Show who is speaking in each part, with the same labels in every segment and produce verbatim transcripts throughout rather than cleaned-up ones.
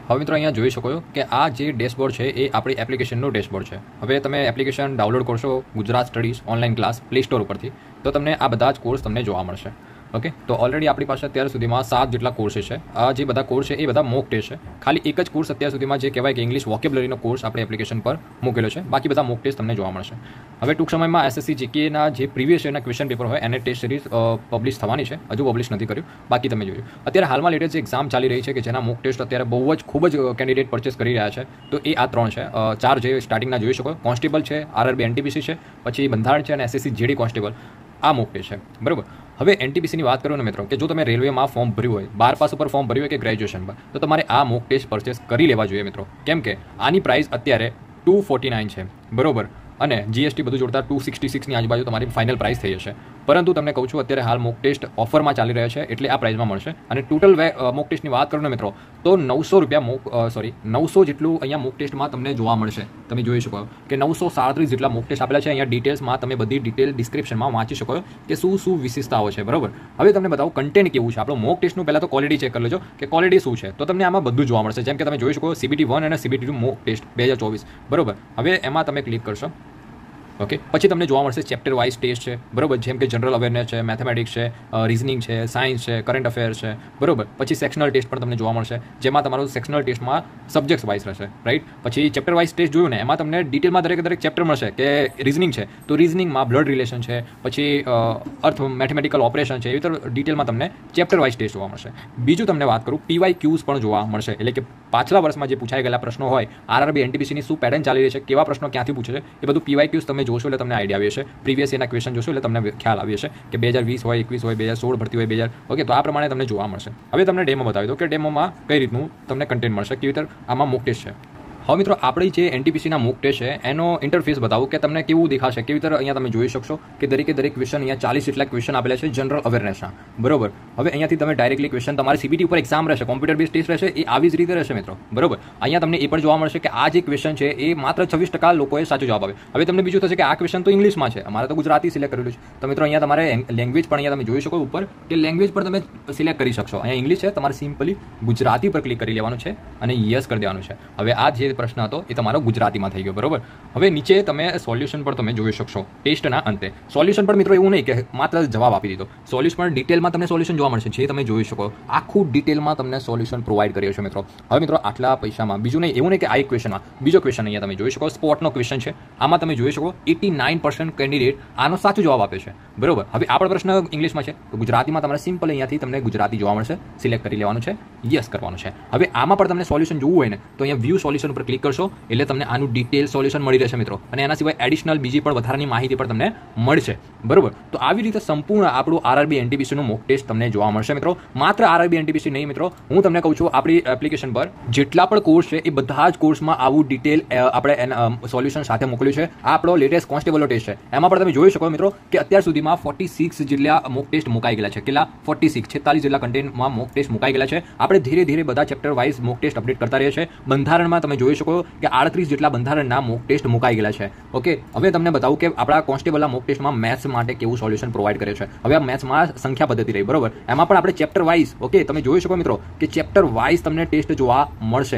Speaker 1: હવે મિત્રો અહીંયા જોઈ શકો છો કે આ જે ડેશબોર્ડ છે એ આપણી એપ્લિકેશનનો ડેશબોર્ડ છે. હવે તમે એપ્લિકેશન ડાઉનલોડ કરશો Gujarat studies online class play store ઉપરથી તો તમને આ બધા જ કોર્સ તમને જોવા મળશે. ઓકે, તો ઓલરેડી આપણી પાસે અત્યાર સુધીમાં સાત જેટલા કોર્सेस છે. આ જે બધા કોર્સ છે એ બધા મોક ટેસ્ટ છે. ખાલી એક જ કોર્સ અત્યાર સુધીમાં જે કહેવાય કે ઇંગ્લિશ વોકેબ્યુલરીનો કોર્સ આપણી એપ્લિકેશન પર મૂકેલો છે. બાકી બધા મોક ટેસ્ટ તમને જોવા મળશે. હવે ટૂંક સમયમાં એસએસસી જીકેના જે પ્રીવિયસ યરના ક્વેશ્ચન પેપર હોય એને ટેસ્ટ સિરીઝ પબ્લિશ થવાની છે. હજુ પબ્લિશ નથી કર્યું, બાકી તમે જોયું. અત્યારે હાલમાં લેટેસ્ટ એક્ઝામ ચાલી રહી છે કે જેના મોક ટેસ્ટ અત્યારે બહુ જ ખૂબ જ કેન્ડિડેટ પરચેસ કરી રહ્યા છે. તો એ આ ત્રણ છે, ચાર જે સ્ટાર્ટિંગના જોઈ શકો. કોન્સ્ટેબલ છે, આરઆરબી એનટીપીસી છે, પછી બંધારણ છે અને એસએસસી જીડી કોન્સ્ટેબલ. આ મોક ટેસ્ટ છે, બરાબર. હવે એનટીપીસીની વાત કરું ને મિત્રો, કે જો તમે રેલવેમાં ફોર્મ ભર્યું હોય, બાર પાસ ઉપર ફોર્મ ભર્યું હોય કે ગ્રેજ્યુએશનમાં, તો તમારે આ મોક ટેસ્ટ પરચેસ કરી લેવા જોઈએ મિત્રો. કેમ કે આની પ્રાઇસ અત્યારે ટુ ફોર્ટી નાઇન છે, બરોબર. અને જીએસટી બધું જોડતા ટુ સિક્સટી સિક્સની આજુબાજુ તમારી ફાઇનલ પ્રાઇસ થઈ જશે. પરંતુ તમને કહું છું અત્યારે હાલ મોક ટેસ્ટ ઓફરમાં ચાલી રહ્યા છે એટલે આ પ્રાઇસમાં મળશે. અને ટોટલ મોક ટેસ્ટની વાત કરું ને મિત્રો, તો નવસો રૂપિયા મોક સોરી નવસો જેટલું અહીંયા મોક ટેસ્ટમાં તમને જોવા મળશે. તમે જોઈ શકો કે નવસો સાડત્રીસ જેટલા મોક ટેસ્ટ આપેલા છે. અહીંયા ડિટેલ્સમાં તમે બધી ડિટેલ ડિસ્ક્રિપ્શનમાં વાંચી શકો કે શું શું વિશેષતાઓ છે, બરાબર. હવે તમને બતાવું કન્ટેન્ટ કેવું છે. આપણો મોક ટેસ્ટનું પહેલાં તો ક્વોલિટી ચેક કરી લેજો કે ક્વોલિટી શું છે. તો તમને આમાં બધું જોવા મળશે. જેમ કે તમે જોઈ શકો સીબીટી વન અને સીબીટી ટુ મોક ટેસ્ટ બે હજાર ચોવીસ, બરાબર. હવે એમાં તમે ક્લિક કરશો, ઓકે, પછી તમને જોવા મળશે ચેપ્ટર વાઇઝ ટેસ્ટ છે, બરોબર. જેમ કે જનરલ અવેરનેસ છે, મેથેમેટિક્સ છે, રિઝનિંગ છે, સાયન્સ છે, કરંટ અફેર છે, બરોબર. પછી સેક્શનલ ટેસ્ટ પણ તમને જોવા મળશે, જેમાં તમારું સેક્શનલ ટેસ્ટમાં સબ્જેક્ટ વાઇઝ રહેશે, રાઈટ. પછી ચેપ્ટર વાઇઝ ટેસ્ટ જોયું ને, એમાં તમને ડિટેલમાં દરેક દરેક ચેપ્ટર મળશે. કે રિઝનિંગ છે તો રિઝનિંગમાં બ્લડ રિલેશન છે, પછી અર્થ મેથેમેટિકલ ઓપરેશન છે, એવી રીતે ડિટેલમાં તમને ચેપ્ટર વાઇઝ ટેસ્ટ જોવા મળશે. બીજું તમને વાત કરું, પીવાય ક્યુઝ પણ જોવા મળશે. એટલે કે પાછલા વર્ષમાં જે પૂછાઈ ગયેલા પ્રશ્નો હોય, આરઆરબી એનટીપીસીની શું પેટર્ન ચાલી રહી છે, કેવા પ્રશ્નો ક્યાંથી પૂછે છે, એ બધું પીવાય ક્યુઝ તમે જોશો એટલે તમને આઈડિયા આવી હશે. પ્રીવિયસ યરના ક્વેશ્ચન જોશો એટલે તમને ખ્યાલ આવી હશે કે બે હજાર વીસ હોય, એકવીસ હોય, બે હજાર સોળ ભરતી હોય, બે હજાર ઓકે. તો આ પ્રમાણે તમને જોવા મળશે. હવે તમને ડેમો બતાવી દો કે ડેમોમાં કઈ રીતનું તમને કન્ટેન્ટ મળશે, કેવી રીતે આમાં મોક ટેસ્ટ છે. હવે મિત્રો આપણી જે એનટીપીસીના મોક ટેસ્ટ છે એનો ઇન્ટરફેસ બતાવું કે તમને કેવું દેખાશે, કેવી રીતે અહીંયા તમે જોઈ શકશો કે દરેકે દરેક ક્વેશ્ચન અહીંયા ચાલીસ જેટલા ક્વેશ્ચન આપેલા છે જનરલ અવેરનેસના, બરોબર. હવે અહીંયાથી તમે ડાયરેક્ટલી ક્વેશ્ચન તમારી સીબીટી ઉપર એક્ઝામ રહેશે, કોમ્પ્યુટર બેઝ ટેસ્ટ રહેશે, એ આવી જ રીતે રહેશે મિત્રો, બરોબર. અહીંયા તમને એ પણ જોવા મળશે કે આ જે ક્વેશ્ચન છે એ માત્ર છવ્વીસ ટકા લોકોએ સાચો જવાબ આવે. હવે તમને બીજું થશે કે આ ક્વેશ્ચન તો ઇંગ્લિશમાં છે, અમારે તો ગુજરાતી સિલેક્ટ કરેલું છે. તો મિત્રો અહીંયા તમારે લેંગ્વેજ પણ અહીંયા તમે જોઈ શકો ઉપર કે લેંગ્વેજ પર તમે સિલેક્ટ કરી શકશો. અહીંયા ઇંગ્લિશ છે, તમારે સિમ્પલી ગુજરાતી પર ક્લિક કરી લેવાનું છે અને યસ કરી દેવાનું છે. હવે આ જે પ્રશ્ન હતો એ તમારો ગુજરાતીમાં થઈ ગયો, બરોબર. હવે નીચે તમે સોલ્યુશન પણ તમે જોઈ શકશો ટેસ્ટના અંતે. સોલ્યુશન પણ મિત્રો એવું નહીં કે માત્ર જવાબ આપી દીધો, સોલ્યુશન પણ ડિટેલમાં તમને સોલ્યુશન જોવા મળશે, જે તમે જોઈ શકો. આખું ડિટેલમાં તમને સોલ્યુશન પ્રોવાઈડ કર્યો છે મિત્રો. હવે મિત્રો આટલા પૈસામાં બીજું નહીં, એવું નહીં કે આ એક ક્વેશ્ચનમાં બીજો ક્વેશ્ચન અહીંયા તમે જોઈ શકો સ્પોટનો ક્વેશ્ચન છે. આમાં તમે જોઈ શકો એટી નાઇન પર્સન્ટ કેન્ડિડેટ આનો સાચો જવાબ આપે છે, બરોબર. હવે આપણો પ્રશ્ન ઇંગ્લિશમાં છે તો ગુજરાતીમાં તમારે સિમ્પલ અહીંયાથી તમને ગુજરાતી જોવા મળશે, સિલેક્ટ કરી લેવાનું છે, યસ કરવાનું છે. હવે આમાં પણ તમને સોલ્યુશન જોવું હોય ને તો અહીંયા વ્યૂ સોલ્યુશન ઉપર ક્લિક કરશો એટલે તમને આનું ડિટેલ સોલ્યુશન મળી રહેશે મિત્રો. અને એના સિવાય એડિશનલ બીજી પણ વધારાની માહિતી પણ તમને મળશે, બરોબર. તો આવી રીતે સંપૂર્ણ આપણું આરઆરબી એનટીપીસીનું મોક ટેસ્ટ તમને જોવા મળશે મિત્રો. માત્ર આરઆરબી એનટીપીસી નહીં મિત્રો, હું તમને કહું છું આપણી એપ્લિકેશન પર જેટલા પણ કોર્સ છે એ બધા જ કોર્સમાં આવું ડિટેલ આપણે સોલ્યુશન સાથે મોકલ્યું છે. આ આપણો લેટેસ્ટ કોન્સ્ટેબલનો ટેસ્ટ છે, એમાં પણ તમે જોઈ શકો મિત્રો કે અત્યાર સુધીમાં ફોર્ટી સિક્સ જેટલા મોક ટેસ્ટ મુકાઈ ગયેલા છે. કેટલા? ફોર્ટી સિક્સ છેતાલીસ જેટલા કન્ટેન્ટમાં મોક ટેસ્ટ મુકાઈ ગયેલા છે. આપણે ધીરે ધીરે બધા chapter wise mock test update કરતા રહીએ છીએ. બંધારણમાં તમે જોઈ શકો કે આડત્રીસ જેટલા બંધારણના મોક ટેસ્ટ મુકાઈ ગયેલા છે, ઓકે. હવે તમને બતાવું કે આપણા કોન્સ્ટેબલના મોક ટેસ્ટમાં મેથ્સ માટે કેવું સોલ્યુશન પ્રોવાઈડ કરે છે. હવે આ મેથ્સમાં સંખ્યા પદ્ધતિ રહી, બરોબર. એમાં પણ આપણે ચેપ્ટર વાઇઝ, ઓકે, તમે જોઈ શકો મિત્રો કે ચેપ્ટર વાઇઝ તમને ટેસ્ટ જોવા મળશે.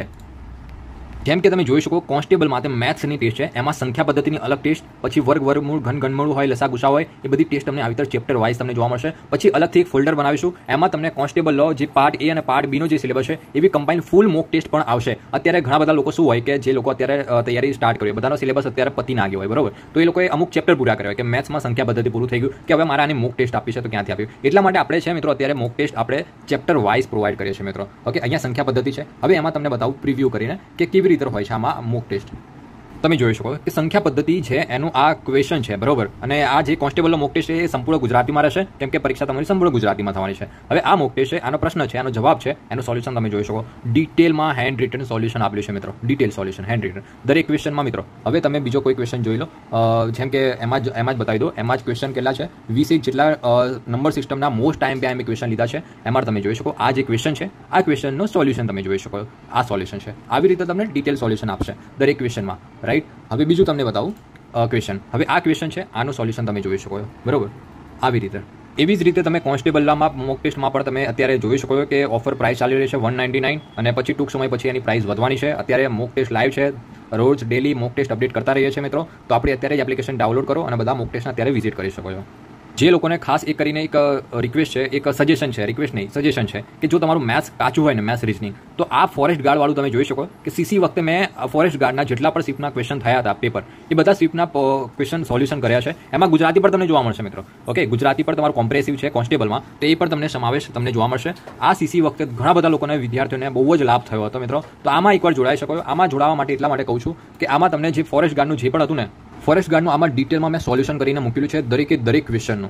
Speaker 1: જેમ કે તમે જોઈ શકો કોન્સ્ટેબલમાં તે મેથ્સની ટેસ્ટ છે, એમાં સંખ્યા પદ્ધતિની અલગ ટેસ્ટ, પછી વર્ગ વર્ગમૂળ ઘન ઘનમૂળ હોય, લસા ગુસા હોય, એ બધી ટેસ્ટ તમને આવી રીતે ચેપ્ટર વાઇઝ તમને જોવા મળશે. પછી અલગથી એક ફોલ્ડર બનાવીશું, એમાં તમને કોન્સ્ટેબલ લો જે પાર્ટ એ અને પાર્ટ બી નો જે સિલેબસ છે એવી કમ્બાઇન ફૂલ મોક ટેસ્ટ પણ આવશે. અત્યારે ઘણા બધા લોકો શું હોય કે જે લોકો અત્યારે તૈયારી સ્ટાર્ટ કરી, બધાનો સિલેબસ અત્યારે પતી ના ગયો હોય, બરોબર. તો એ લોકોએ અમુક ચેપ્ટર પૂરા કર્યા હોય કે મેથ્સમાં સંખ્યા પદ્ધતિ પૂરું થઈ ગયું કે હવે મારે આની મોક ટેસ્ટ આપી છે તો ક્યાંથી આપ્યું. એટલા માટે આપણે છે મિત્રો અત્યારે મોક ટેસ્ટ આપણે ચેપ્ટર વાઇઝ પ્રોવાઈડ કરીએ છીએ મિત્રો, ઓકે. અહીંયા સંખ્યા પદ્ધતિ છે. હવે એમાં તમને બતાવું પ્રિવ્યૂ કરીને કે કેવી રીતે હોય છે આમાં મોક ટેસ્ટ. તમે જોઈ શકો કે સંખ્યા પદ્ધતિ છે એનું આ ક્વેશ્ચન છે, બરોબર. અને આ જે કોન્સ્ટેબલનો મોક ટેસ્ટ છે એ સંપૂર્ણ ગુજરાતીમાં રહેશે, કેમ કે પરીક્ષા તમારી સંપૂર્ણ ગુજરાતીમાં થવાની છે. હવે આ મોક ટેસ્ટ છે, આનો પ્રશ્ન છે, આનો જવાબ છે, એનું સોલ્યુશન તમે જોઈ શકો. ડિટેલમાં હેન્ડ રિટન સોલ્યુશન આપેલું છે મિત્રો, ડિટેલ સોલ્યુશન હેન્ડ રિટન દરેક ક્વેશ્ચનમાં મિત્રો. હવે તમે બીજો કોઈ ક્વેશ્ચન જોઈ લો, જેમ કે એમાં જ એમાં જ બતાવી દો. એમાં જ ક્વેશ્ચન કેટલા છે? વીસ એક જેટલા નંબર સિસ્ટમના મોસ્ટ ટાઈમ પે આઈ ક્વેશ્ચન લીધા છે. એમાં તમે જોઈ શકો આ જે ક્વેશ્ચન છે, આ ક્વેશ્ચનનો સોલ્યુશન તમે જોઈ શકો. આ સોલ્યુશન છે, આવી રીતે તમને ડિટેલ સોલ્યુશન આપશે દરેક ક્વેશ્ચનમાં, રાઈટ. હવે બીજું તમને બતાવું ક્વેશ્ચન. હવે આ ક્વેશ્ચન છે, આનું સોલ્યુશન તમે જોઈ શકો, બરોબર. આવી રીતે એવી જ રીતે તમે કોન્સ્ટેબલમાં મોક ટેસ્ટમાં પણ તમે અત્યારે જોઈ શકો છો કે ઓફર પ્રાઇસ ચાલી રહી છે વન નાઇન્ટી નાઇન અને પછી ટૂંક સમય પછી એની પ્રાઇસ વધવાની છે. અત્યારે મોક ટેસ્ટ લાઈવ છે, રોજ ડેલી મોક ટેસ્ટ અપડેટ કરતા રહીએ છીએ મિત્રો. તો આપણે અત્યારે જ એપ્લિકેશન ડાઉનલોડ કરો અને બધા મોક ટેસ્ટના અત્યારે વિઝિટ કરી શકો છો. જે લોકોને ખાસ એક કરીને એક રિક્વેસ્ટ છે, એક સજેશન છે, રિક્વેસ્ટ નહીં સજેશન છે કે જો તમારું મેથ્સ કાચું હોય ને મેથ્સ રીઝનિંગ, તો આ ફોરેસ્ટ ગાર્ડ વાળું તમે જોઈ શકો કે સીસી વખતે મેં ફોરેસ્ટ ગાર્ડના જેટલા પણ સ્વિફ્ટના ક્વેશ્ચન થયા હતા પેપર, એ બધા સ્વિફ્ટના ક્વેશ્ચન સોલ્યુશન કર્યા છે. એમાં ગુજરાતી પર તમને જોવા મળશે મિત્રો. ઓકે, ગુજરાતી પર તમારું કોમ્પ્રેસિવ છે કોન્સ્ટેબલમાં, તો એ પણ તમને સમાવેશ તમને જોવા મળશે. આ સીસી વખતે ઘણા બધા લોકોને વિદ્યાર્થીઓને બહુ જ લાભ થયો હતો મિત્રો. તો આમાં એકવાર જોડાઈ શકો. આમાં જોડાવા માટે એટલા માટે કહું છું કે આમાં તમને જે ફોરેસ્ટ ગાર્ડનું જે પણ હતું ને, ફોરેસ્ટ ગાર્ડનું આમાં ડિટેલમાં મેં સોલ્યુશન કરીને મૂકેલું છે દરેકે દરેક ક્વેશ્ચનનું.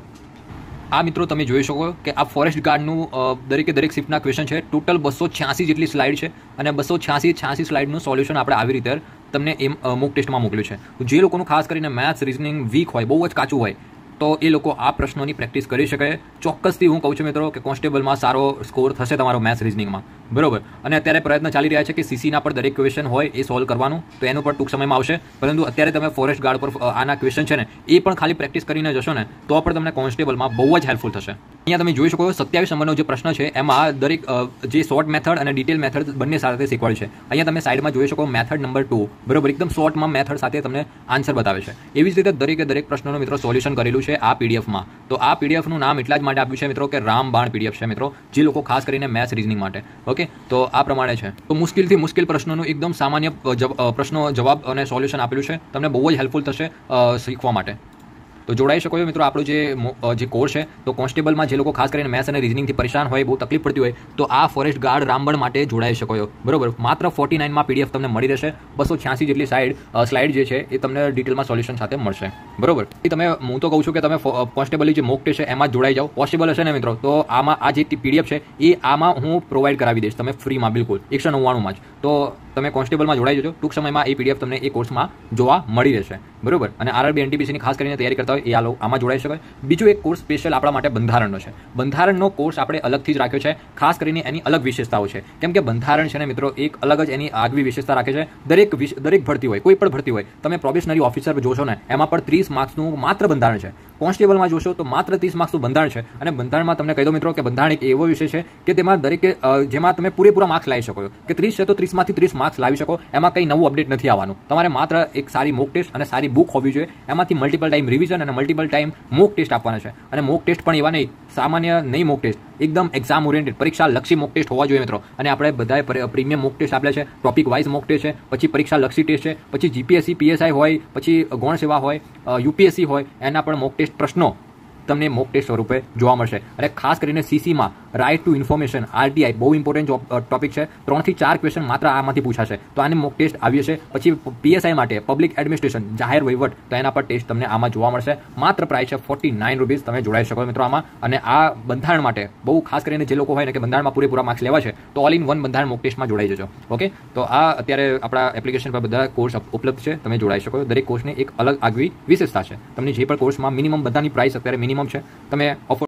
Speaker 1: આ મિત્રો તમે જોઈ શકો કે આ ફોરેસ્ટ ગાર્ડનું દરેકે દરેક શિફ્ટના ક્વેશ્ચન છે. ટોટલ બસો છ્યાસી જેટલી સ્લાઇડ છે અને બસો છ્યાસી છ્યાસી સ્લાઇડનું સોલ્યુશન આપણે આવી રીતે તમને એમ મોક ટેસ્ટમાં મોકલ્યું છે. જે લોકોનું ખાસ કરીને મેથ્સ રીઝનિંગ વીક હોય, બહુ જ કાચું હોય, તો એ લોકો આ પ્રશ્નોની પ્રેક્ટિસ કરી શકે. ચોક્કસથી હું કહું છું મિત્રો કે કોન્સ્ટેબલમાં સારો સ્કોર થશે તમારો મેથ્સ રીઝનિંગમાં, બરોબર. અને અત્યારે પ્રયત્ન ચાલી રહ્યા છે કે સીસીના પર દરેક ક્વેશ્ચન હોય એ સોલ્વ કરવાનું, તો એનું પણ ટૂંક સમયમાં આવશે. પરંતુ અત્યારે તમે ફોરેસ્ટ ગાર્ડ પર આના ક્વેશ્ચન છે ને એ પણ ખાલી પ્રેક્ટિસ કરીને જશો ને તો પણ તમને કોન્સ્ટેબલમાં બહુ જ હેલ્પફુલ થશે. અહીંયા તમે જોઈ શકો સત્યાવીસ નંબરનો જે પ્રશ્ન છે એમાં દરેક જે શોર્ટ મેથડ અને ડિટેલ મેથડ બંને સાથે શીખવાડ્યું છે. અહીંયા તમે સાઈડમાં જોઈ શકો મેથડ નંબર ટુ, બરોબર, એકદમ શોર્ટમાં મેથડ સાથે તમને આન્સર બતાવે છે. એવી જ રીતે દરેકે દરેક પ્રશ્નોનું મિત્રો સોલ્યુશન કરેલું છે આ પીડીએફમાં. તો આ પીડીએફનું નામ એટલા જ માટે આપ્યું છે મિત્રો કે રામબાણ પીડીએફ છે મિત્રો, જે લોકો ખાસ કરીને મેથ્સ રીઝનિંગ માટે. ઓકે, તો આ પ્રમાણે છે. તો મુશ્કેલથી મુશ્કેલ પ્રશ્નોનું એકદમ સામાન્ય પ્રશ્નો જવાબ અને સોલ્યુશન આપેલું છે. તમને બહુ જ હેલ્પફુલ થશે શીખવા માટે. તો જોડાઈ શકો છો મિત્રો. આપણું જે જે કોર્સ છે, તો કોન્સ્ટેબલમાં જે લોકો ખાસ કરીને મેથ્સ અને રીઝનિંગથી પરેશાન હોય, બહુ તકલીફ પડતી હોય, તો આ ફોરેસ્ટ ગાર્ડ રામબણ માટે જોડાઈ શકો છો, બરોબર. માત્ર ફોર્ટી નાઇનમાં પીડીએફ તમને મળી રહેશે. બસો છ્યાસી જેટલી સાઇડ સ્લાઇડ જે છે એ તમને ડિટેલમાં સોલ્યુશન સાથે મળશે, બરોબર. એ તમે હું તો કહું છું કે તમે કોન્સ્ટેબલની જે મોક ટેસ્ટ છે એમાં જોડાઈ જાઓ. પોસિબલ હશે ને મિત્રો તો આમાં આ જે પીડીએફ છે એ આમાં હું પ્રોવાઈડ કરાવી દઈશ તમે ફ્રીમાં, બિલકુલ એકસો નવ્વાણુંમાં જ. તો તમે કોન્સ્ટેબલમાં જોડાઈ જજો. ટૂંક સમયમાં એ પીડીએફ તમને એ કોર્સમાં જોવા મળી રહેશે, બરોબર. અને આરઆરબી એનટીપીસીની ખાસ કરીને તૈયારી કરતા હોય એ આ લોકો આમાં જોડાઈ શકાય. બીજું એક કોર્સ સ્પેશિયલ આપણા માટે બંધારણનો છે. બંધારણનો કોર્સ આપણે અલગથી જ રાખ્યો છે, ખાસ કરીને એની અલગ વિશેષતાઓ છે. કેમ કે બંધારણ છે ને મિત્રો એક અલગ જ એની આગવી વિશેષતા રાખે છે. દરેક દરેક ભરતી હોય, કોઈ પણ ભરતી હોય, તમે પ્રોબેશનરી ઓફિસર જોશો ને એમાં પણ ત્રીસ માર્ક્સનું માત્ર બંધારણ છે. કોન્સ્ટેબલમાં જોશો તો માત્ર ત્રીસ માર્ક્સનું બંધારણ છે. અને બંધારણમાં તમને કહી દો મિત્રો કે બંધારણ એક એવો વિષય છે કે તેમાં દરેકે જેમાં તમે પૂરેપૂરા માર્ક્સ લાવી શકો છો. કે ત્રીસ છે તો ત્રીસમાંથી ત્રીસ માર્ક્સ લાવી શકો. એમાં કંઈ નવું અપડેટ નથી આવવાનું. તમારે માત્ર એક સારી મોક ટેસ્ટ અને સારી બુક હોવી જોઈએ. એમાંથી મલ્ટિપલ ટાઈમ રિવિઝન અને મલ્ટિપલ ટાઈમ મોક ટેસ્ટ આપવાના છે. અને મોક ટેસ્ટ પણ એવા નહીં, સામાન્ય નહીં મોક ટેસ્ટ, એકદમ એક્ઝામ ઓરિએન્ટેડ પરીક્ષા લક્ષી મોક ટેસ્ટ હોવા જોઈએ મિત્રો. અને આપણે બધાએ પ્રીમિયમ મોક ટેસ્ટ આપેલા છે, ટોપિક વાઇઝ મોક ટેસ્ટ છે, પછી પરીક્ષા લક્ષી ટેસ્ટ છે, પછી જીપીએસસી પીએસઆઈ હોય, પછી ગૌણ સેવા હોય, યુપીએસસી હોય, એના પણ મોક ટેસ્ટ પ્રશ્નો તમને મોક ટેસ્ટ સ્વરૂપે જોવા મળશે. અને ખાસ કરીને સીસીમાં રાઇટ ટુ ઇન્ફોર્મેશન આરટીઆઈ બહુ ઇમ્પોર્ટન્ટ ટોપિક છે. ત્રણથી ચાર ક્વેશ્ચન માત્ર આમાંથી પૂછાશે. તો આને મોક ટેસ્ટ આવી છે. પછી પીએસઆઈ માટે પબ્લિક એડમિનિસ્ટ્રેશન, જાહેર વહીવટ, તો એના પર ટેસ્ટ તમને આમાં જોવા મળશે. માત્ર પ્રાઇસ છે ફોર્ટી નાઇન રૂપીઝ. તમે જોડાઈ શકો મિત્રો આમાં. અને આ બંધારણ માટે બહુ ખાસ કરીને જે લોકો હોય ને કે બંધારણમાં પૂરેપૂરા માર્ક્સ લેવા છે, તો ઓલ ઇન વન બંધારણ મોક ટેસ્ટમાં જોડાઈ જજો. ઓકે, તો આ અત્યારે આપણા એપ્લિકેશન પર બધા કોર્સ ઉપલબ્ધ છે, તમે જોડાઈ શકો. દરેક કોર્સની એક અલગ આગવી વિશેષતા છે. તમને જે પણ કોર્સમાં મિનિમમ બધાની પ્રાઇસ અત્યારે મિનિમમ છે. તમે ઓફર